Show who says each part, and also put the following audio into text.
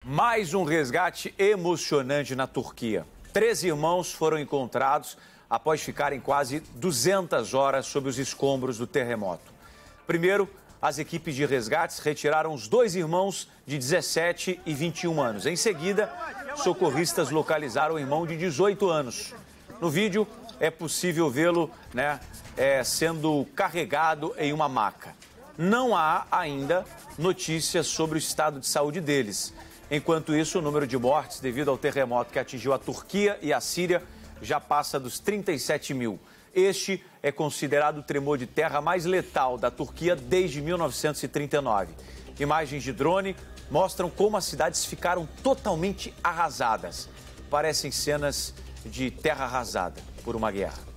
Speaker 1: Mais um resgate emocionante na Turquia. 13 irmãos foram encontrados após ficarem quase 200 horas sob os escombros do terremoto. Primeiro, as equipes de resgates retiraram os dois irmãos de 17 e 21 anos. Em seguida, socorristas localizaram o irmão de 18 anos. No vídeo, é possível vê-lo, sendo carregado em uma maca. Não há ainda notícias sobre o estado de saúde deles. Enquanto isso, o número de mortes devido ao terremoto que atingiu a Turquia e a Síria já passa dos 37 mil. Este é considerado o tremor de terra mais letal da Turquia desde 1939. Imagens de drone mostram como as cidades ficaram totalmente arrasadas. Parecem cenas de terra arrasada por uma guerra.